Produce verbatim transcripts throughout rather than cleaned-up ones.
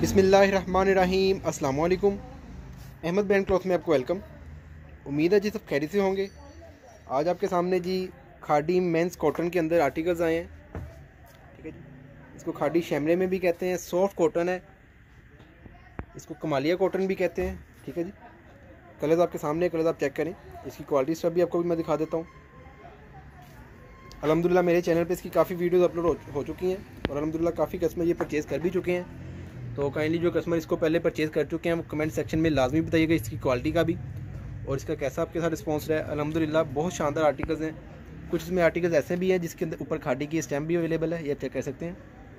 बिस्मिल्लाहिर्रहमानिर्रहीम। अस्सलाम वालेकुम। अहमद ब्रांड क्लॉथ में आपको वेलकम। उम्मीद है जी सब खैरियत से होंगे। आज आपके सामने जी खादी मेंस कॉटन के अंदर आर्टिकल्स आए हैं। ठीक है जी, इसको खादी शैमरे में भी कहते हैं, सॉफ्ट कॉटन है, इसको कमालिया कॉटन भी कहते हैं। ठीक है जी, कलर्स आपके सामने, कलर्स आप चेक करें। इसकी क्वालिटी सब भी आपको भी मैं दिखा देता हूँ। अल्हम्दुलिल्लाह मेरे चैनल पे इसकी काफ़ी वीडियोस अपलोड हो, हो चुकी हैं और अल्हम्दुलिल्लाह काफ़ी कस्टमर ये परचेज़ कर भी चुके हैं। तो काइंडली जो कस्टमर इसको पहले परचेज़ कर चुके हैं वो कमेंट सेक्शन में लाजमी बताइएगा इसकी क्वालिटी का भी और इसका कैसा आपके साथ रिस्पॉन्स रहा है। अल्हम्दुलिल्लाह बहुत शानदार आर्टिकल्स हैं। कुछ इसमें आर्टिकल्स ऐसे भी हैं जिसके अंदर ऊपर खादी की स्टैम्प भी अवेलेबल है, ये आप चेक कर सकते हैं।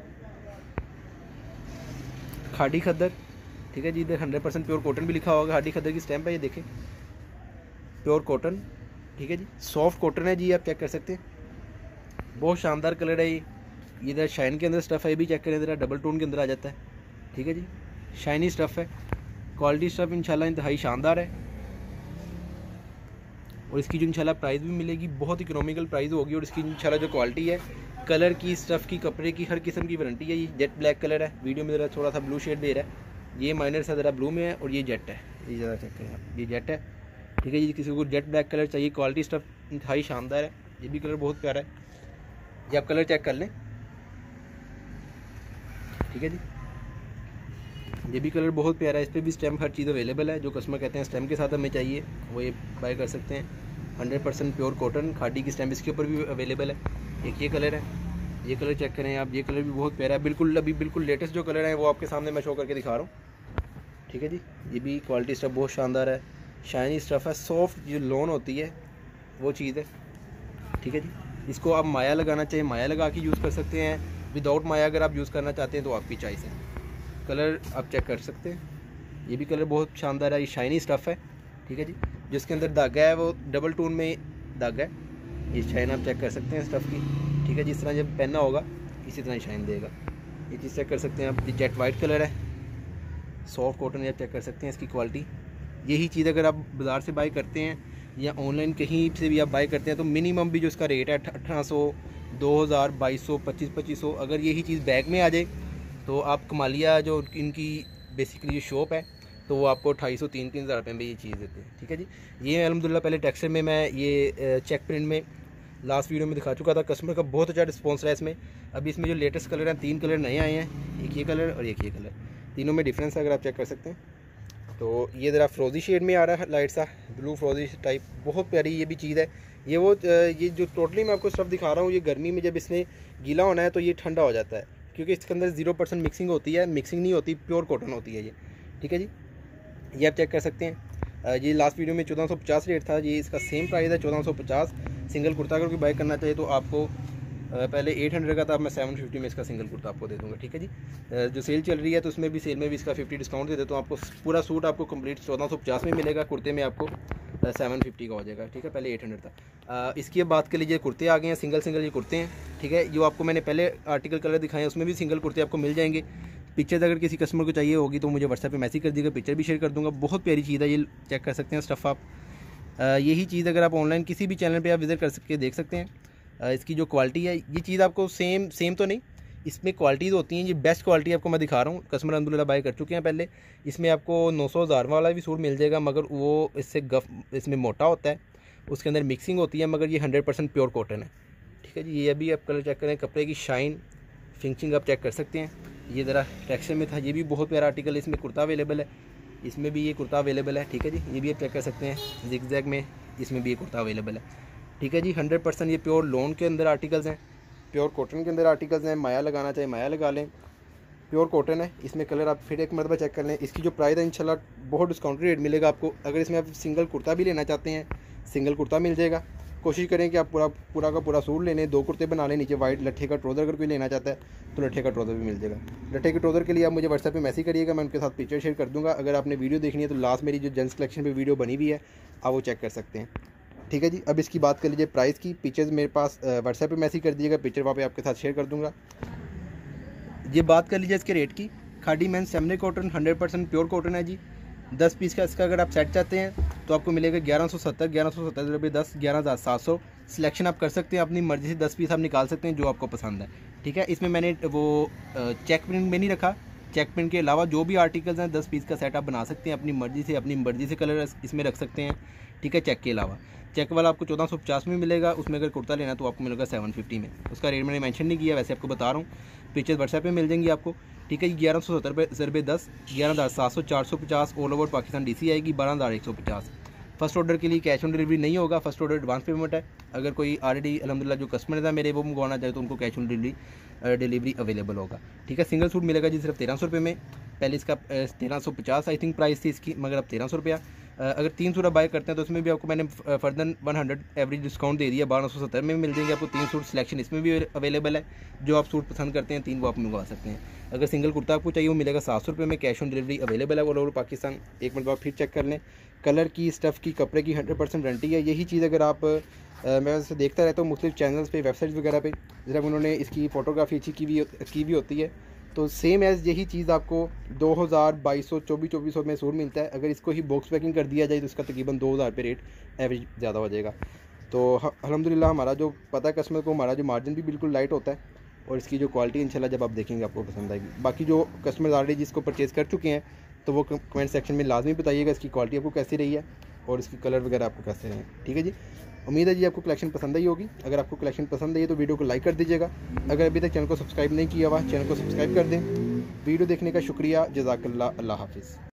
खादी खद्दर, ठीक है जी, इधर हंड्रेड परसेंट प्योर कॉटन भी लिखा होगा। खादी खद्दर की स्टैम्प है, ये देखें, प्योर कॉटन। ठीक है जी, सॉफ्ट कॉटन है जी, आप चेक कर सकते हैं। बहुत शानदार कलर है ये। इधर शाइन के अंदर स्टफ़ है, ये भी चेक करें, इधर डबल टोन के अंदर आ जाता है। ठीक है जी, शाइनी स्टफ़ है, क्वालिटी स्टफ़ इंशाल्लाह इंतहाई शानदार है और इसकी जो इंशाल्लाह प्राइस भी मिलेगी बहुत इकोनॉमिकल प्राइस होगी। और इसकी इंशाल्लाह जो क्वालिटी है, कलर की, स्टफ़ की, कपड़े की, हर किस्म की वारंटी है। ये जेट ब्लैक कलर है, वीडियो में ज़रा थोड़ा सा ब्लू शेड दे रहा है, ये माइनर सा ज़रा ब्लू में है और ये जेट है, ये ज़रा चेक करें आप, ये जेट है। ठीक है जी, किसी को जेट ब्लैक कलर चाहिए, क्वालिटी स्टफ़ इंतहाई शानदार है। ये भी कलर बहुत प्यारा है, ये आप कलर चेक कर लें। ठीक है जी, ये भी कलर बहुत प्यारा है, इस पर भी स्टैम्प हर चीज़ अवेलेबल है। जो कस्टमर कहते हैं स्टैम्प के साथ हमें चाहिए वो ये बाय कर सकते हैं। Hundred percent pure cotton, khadi की स्टैम्प इसके ऊपर भी अवेलेबल है। एक ये कलर है, ये कलर चेक करें आप, ये कलर भी बहुत प्यारा है। बिल्कुल अभी बिल्कुल लेटेस्ट जो कलर है वो आपके सामने मैं शो करके दिखा रहा हूँ। ठीक है जी, ये भी क्वालिटी स्टफ़ बहुत शानदार है, शाइनी स्टफ़ है, सॉफ्ट जो लोन होती है वो चीज़ है। ठीक है जी, इसको आप माया लगाना चाहिए, माया लगा के यूज़ कर सकते हैं। विदाउट माया अगर आप यूज़ करना चाहते हैं तो आपकी चॉइस है। कलर आप चेक कर सकते हैं, ये भी कलर बहुत शानदार है, ये शाइनी स्टफ़ है। ठीक है जी, जिसके अंदर धागा है वो डबल टोन में धागा है, ये शाइन आप चेक कर सकते हैं स्टफ़ की। ठीक है, जिस तरह जब पहनना होगा इसी तरह शाइन देगा। ये चीज़ चेक कर सकते हैं आप, ये जेट वाइट कलर है, सॉफ्ट कॉटन, आप चेक कर सकते हैं इसकी क्वालिटी। यही चीज़ अगर आप बाज़ार से बाई करते हैं या ऑनलाइन कहीं से भी आप बाई करते हैं तो मिनिमम भी जो इसका रेट है अठारह सौ, दो हज़ार, बाईस सौ, पच्चीस पच्चीस सौ, अगर यही चीज़ बैग में आ जाए तो आप कमालिया जो इनकी बेसिकली जो शॉप है तो वो आपको अठाई सौ, तीन तीन हज़ार रुपये में ये चीज़ देते हैं। ठीक है जी, ये अल्हम्दुलिल्लाह पहले टेक्सचर में मैं ये चेक प्रिंट में लास्ट वीडियो में दिखा चुका था। कस्टमर का बहुत अच्छा रिस्पॉन्स रहा है इसमें। अभी इसमें जो लेटेस्ट कलर हैं, तीन कलर नए आए हैं, एक ये कलर और एक ये कलर, तीनों में डिफरेंस है अगर आप चेक कर सकते हैं। तो ये ज़रा फ्रोजी शेड में आ रहा है, लाइट सा ब्लू फ्रोजी टाइप, बहुत प्यारी ये भी चीज़ है। ये वो ये जो टोटली मैं आपको स्टफ़ दिखा रहा हूँ, ये गर्मी में जब इसने गीला होना है तो ये ठंडा हो जाता है क्योंकि इसके अंदर जीरो परसेंट मिक्सिंग होती है, मिक्सिंग नहीं होती, प्योर कॉटन होती है ये। ठीक है जी, ये आप चेक कर सकते हैं। ये लास्ट वीडियो में चौदह सौ पचास रेट था, ये इसका सेम प्राइस है चौदह सौ पचास। सिंगल कुर्ता अगर कोई बाय करना चाहिए तो आपको पहले आठ सौ का था, मैं सात सौ पचास में इसका सिंगल कुर्ता आपको दे दूंगा। ठीक है जी, जो सेल चल रही है तो उसमें भी सेल में भी इसका पचास डिस्काउंट दे देता हूँ आपको। पूरा सूट आपको कंप्लीट चौदह सौ पचास में मिलेगा, कुर्ते में आपको सात सौ पचास का हो जाएगा। ठीक है, पहले आठ सौ था। आ, इसकी अब बात कर लीजिए, कुर्ते आ गए हैं, सिंगल सिंगल ये कुर्ते हैं। ठीक है, जो आपको मैंने पहले आर्टिकल कलर दिखाए उसमें भी सिंगल कुर्ते आपको मिल जाएंगे। पिक्चर्स अगर किसी कस्टमर को चाहिए होगी तो मुझे व्हाट्सएप पे मैसेज कर दीजिएगा, पिक्चर भी शेयर कर दूँगा। बहुत प्यारी चीज़ है, ये चेक कर सकते हैं स्टफ़ आप। आ, यही चीज़ अगर आप ऑनलाइन किसी भी चैनल पे आप विज़िट कर सकते देख सकते हैं। आ, इसकी जो क्वालिटी है, ये चीज़ आपको सेम सेम तो नहीं, इसमें क्वालिटीज़ होती हैं। ये बेस्ट क्वालिटी आपको मैं दिखा रहा हूँ, कस्टमर अल्हम्दुलिल्लाह बाय कर चुके हैं पहले। इसमें आपको नौ सौ हज़ार वाला भी सूट मिल जाएगा मगर वो इससे गफ इसमें मोटा होता है, उसके अंदर मिक्सिंग होती है, मगर ये हंड्रेड परसेंट प्योर कॉटन है। ठीक है जी, ये अभी आप कलर चेक करें, कपड़े की शाइन, फिनिशिंग आप चेक कर सकते हैं। ये ज़रा टेक्सचर में था, ये भी बहुत प्यारा आर्टिकल है। इसमें कुर्ता अवेलेबल है, इसमें भी ये कुर्ता अवेलेबल है। ठीक है जी, ये भी आप चेक कर सकते हैं, जिग जैग में इसमें भी ये कुर्ता अवेलेबल है। ठीक है जी, हंड्रेड परसेंट ये प्योर लोन के अंदर आर्टिकल्स हैं, प्योर कॉटन के अंदर आर्टिकल्स हैं। माया लगाना चाहिए माया लगा लें, प्योर कॉटन है। इसमें कलर आप फिर एक मरतबा चेक कर लें। इसकी जो प्राइस है इंशाल्लाह बहुत डिस्काउंट रेट मिलेगा आपको। अगर इसमें आप सिंगल कुर्ता भी लेना चाहते हैं, सिंगल कुर्ता मिल जाएगा। कोशिश करें कि आप पूरा पूरा का पूरा सूट लेने, दो कुर्ते बना लें, नीचे वाइट लट्ठे का ट्राउज़र अगर कोई लेना चाहता है तो लट्ठे का ट्राउज़र भी मिल जाएगा। लट्ठे के ट्राउज़र के लिए आप मुझे व्हाट्सएप पे मैसेज करिएगा, मैं उनके साथ पिक्चर शेयर कर दूँगा। अगर आपने वीडियो देखनी है तो लास्ट मेरी जो जेंट्स कलेक्शन पे वीडियो बनी हुई है आप वो चेक कर सकते हैं। ठीक है जी, अब इसकी बात कर लीजिए प्राइस की। पिक्चर्स मेरे पास व्हाट्सएप पे मैसेज कर दीजिएगा, पिक्चर वहाँ पे आपके साथ शेयर कर दूँगा। ये बात कर लीजिए इसके रेट की। Khadi men's semi cotton hundred percent pure cotton है जी। दस पीस का इसका अगर आप सेट चाहते हैं तो आपको मिलेगा ग्यारह सौ सत्तर ग्यारह सौ सत्तर रुपये दस, ग्यारह हज़ार सात सौ। सिलेक्शन आप कर सकते हैं अपनी मर्ज़ी से, दस पीस आप निकाल सकते हैं जो आपको पसंद है। ठीक है, इसमें मैंने वो चेक प्रिंट में नहीं रखा, चेक प्रिंट के अलावा जो भी आर्टिकल्स हैं दस पीस का सेट आप बना सकते हैं अपनी मर्जी से, अपनी मर्जी से कलर इसमें रख सकते हैं, ठीक है। चेक के अलावा चेक वाला आपको चौदह सौ पचास में मिलेगा, उसमें अगर कुर्ता लेना तो आपको मिलेगा सेवन फिफ्टी में। उसका रेट मैंने मेंशन नहीं किया, वैसे आपको बता रहा हूँ। पिक्चर्स व्हाट्सएप पे मिल जाएंगी आपको, ठीक है। ग्यारह सौ सत्तर रुपये ज़रबे दस, ग्यारह हज़ार सात सौ चार सौ पचास all over Pakistan D C आएगी, बारह हज़ार एक सौ पचास। फर्स्ट ऑर्डर के लिए कैश ऑन डिलीवरी नहीं होगा, फर्स्ट ऑर्डर एडवांस पेमेंट है। अगर कोई ऑलरेडी अल्हम्दुलिल्लाह जो कस्टमर है मेरे वो मंगवाना चाहे तो उनको cash on delivery delivery available होगा, ठीक है। सिंगल सूट मिलेगा जी सिर्फ तेरह सौ रुपये में। पहले इसका तेरह सौ पचास आई थिंक प्राइस थी इसकी, मगर अब तेरह सौ रुपया। अगर तीन सूट बाय करते हैं तो उसमें भी आपको मैंने further one hundred average discount दे दिया, बारह सौ सत्तर में मिल जाएंगे आपको तीन सूट। सिलेक्शन इसमें भी अवेलेबल है, जो आप सूट पसंद करते हैं तीन वो आप मंगवा सकते हैं। अगर सिंगल कुर्ता आपको चाहिए वो मिलेगा सात सौ रुपये में, कैश ऑन डिलीवरी अवेलेबल है ऑल ओवर पाकिस्तान। एक मिनट बाद फिर चेक कर लें, कलर की, स्टफ़ की, कपड़े की हंड्रेड परसेंट गारंटी है। यही चीज़ अगर आप आ, मैं वैसे देखता रहता हूँ मुख्तलिफ चैनल्स पे, वेबसाइट्स वगैरह पे, जब उन्होंने इसकी फ़ोटोग्राफी अच्छी की भी की भी होती है, तो सेम एज़ यही चीज़ आपको दो हज़ार बाईस सौ चौबीस चौबीस सौ में सूट मिलता है। अगर इसको ही बॉक्स पैकिंग कर दिया जाए तो इसका तकरीबन दो हज़ार पे रेट एवरेज ज़्यादा हो जाएगा। तो अल्हम्दुलिल्लाह हमारा जो पता है कस्टमर को, हमारा जो मार्जिन भी बिल्कुल लाइट होता है, और इसकी जो क्वालिटी इंशाल्लाह जब आप देखेंगे आपको पसंद आएगी। बाकी जो कस्टमर ऑलरेडी जिसको परचेज़ कर चुके हैं तो वो कमेंट सेक्शन में लाजमी बताइएगा इसकी क्वालिटी आपको कैसी रही है और इसकी कलर वगैरह आपको कैसे रहे हैं, ठीक है जी। उम्मीद है जी आपको कलेक्शन पसंद आई होगी। अगर आपको कलेक्शन पसंद आई है तो वीडियो को लाइक कर दीजिएगा। अगर अभी तक चैनल को सब्सक्राइब नहीं किया हुआ चैनल को सब्सक्राइब कर दें। वीडियो देखने का शुक्रिया, जज़ाकल्लाह, अल्लाह हाफिज़।